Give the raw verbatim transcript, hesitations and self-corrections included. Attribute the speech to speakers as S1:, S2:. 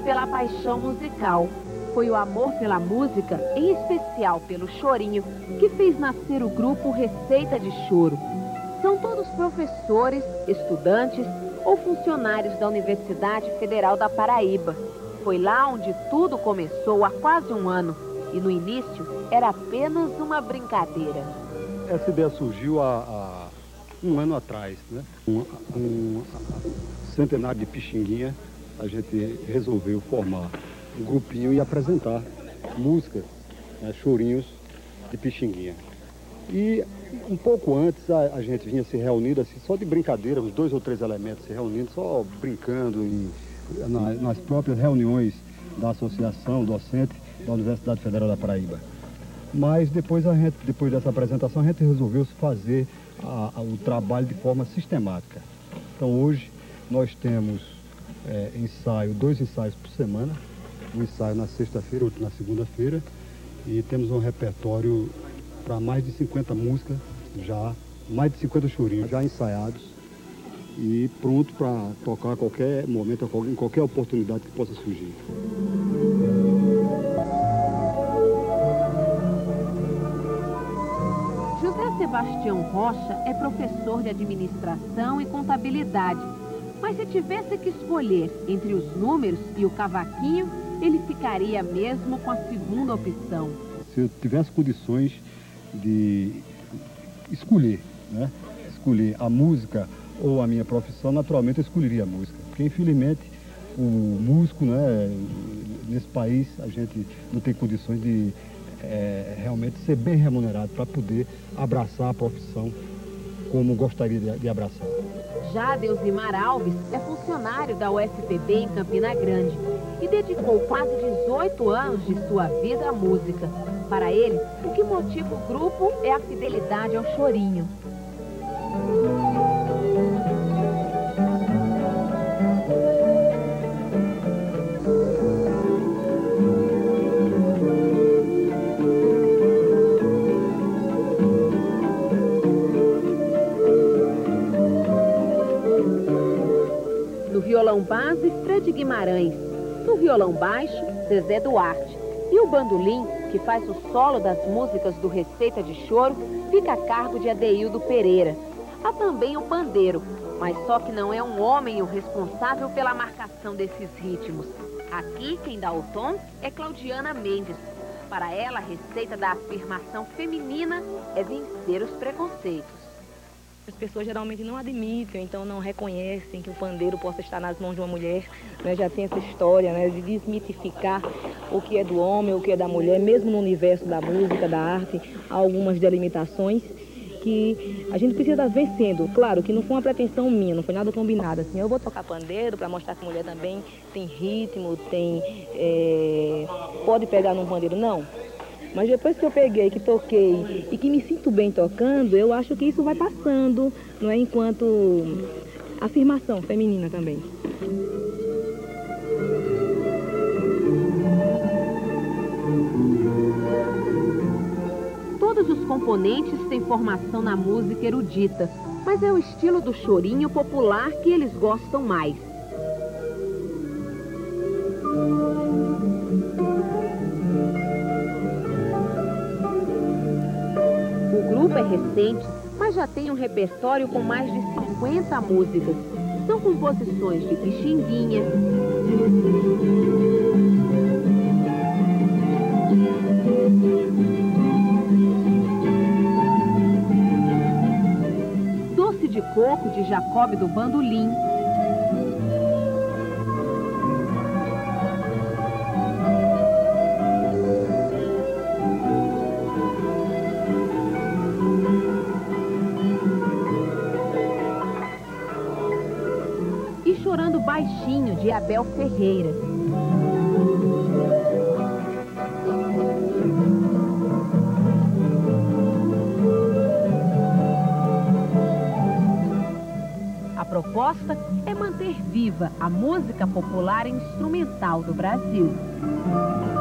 S1: pela paixão musical. Foi o amor pela música, em especial pelo chorinho, que fez nascer o grupo Receita de Choro. São todos professores, estudantes ou funcionários da Universidade Federal da Paraíba. Foi lá onde tudo começou há quase um ano e no início era apenas uma brincadeira.
S2: Essa ideia surgiu há, há um ano atrás, né? Um, um centenário de Pixinguinha, a gente resolveu formar um grupinho e apresentar músicas, né, chorinhos de Pixinguinha. E um pouco antes a, a gente vinha se reunindo assim, só de brincadeira, uns dois ou três elementos se reunindo, só brincando em, na, nas próprias reuniões da Associação Docente da Universidade Federal da Paraíba. Mas depois, a gente, depois dessa apresentação a gente resolveu fazer a, a, o trabalho de forma sistemática. Então hoje nós temos é, ensaio, dois ensaios por semana, um ensaio na sexta-feira, outro na segunda-feira, e temos um repertório para mais de cinquenta músicas, já mais de cinquenta chorinhos já ensaiados e pronto para tocar a qualquer momento, em qualquer oportunidade que possa surgir.
S1: José Sebastião Rocha é professor de administração e contabilidade, mas se tivesse que escolher entre os números e o cavaquinho, ele ficaria mesmo com a segunda opção.
S2: Se eu tivesse condições de escolher, né? escolher a música ou a minha profissão, naturalmente eu escolheria a música. Porque, infelizmente, o músico, né, nesse país, a gente não tem condições de é, realmente ser bem remunerado para poder abraçar a profissão como gostaria de, de abraçar.
S1: Já Deusimar Alves é funcionário da U F P B em Campina Grande e dedicou quase dezoito anos de sua vida à música. Para ele, o que motiva o grupo é a fidelidade ao chorinho. No violão base, Fred Guimarães. No violão baixo, Zezé Duarte. E o bandolim, que faz o solo das músicas do Receita de Choro, fica a cargo de Adeildo Pereira. Há também o pandeiro, mas só que não é um homem o responsável pela marcação desses ritmos. Aqui, quem dá o tom é Claudiana Mendes. Para ela, a receita da afirmação feminina é vencer os preconceitos.
S3: As pessoas geralmente não admitem, então não reconhecem que o pandeiro possa estar nas mãos de uma mulher, né? Já tem essa história, né, de desmitificar o que é do homem, o que é da mulher, mesmo no universo da música, da arte, há algumas delimitações que a gente precisa estar vencendo. Claro que não foi uma pretensão minha, não foi nada combinado, assim, eu vou tocar pandeiro para mostrar que a mulher também tem ritmo, tem, é, pode pegar num pandeiro, não. Mas depois que eu peguei, que toquei e que me sinto bem tocando, eu acho que isso vai passando, não é? Enquanto afirmação feminina também.
S1: Todos os componentes têm formação na música erudita, mas é o estilo do chorinho popular que eles gostam mais. O grupo é recente, mas já tem um repertório com mais de cinquenta músicas. São composições de Pixinguinha, Doce de Coco, de Jacob do Bandolim, Chorando Baixinho, de Abel Ferreira. A proposta é manter viva a música popular instrumental do Brasil.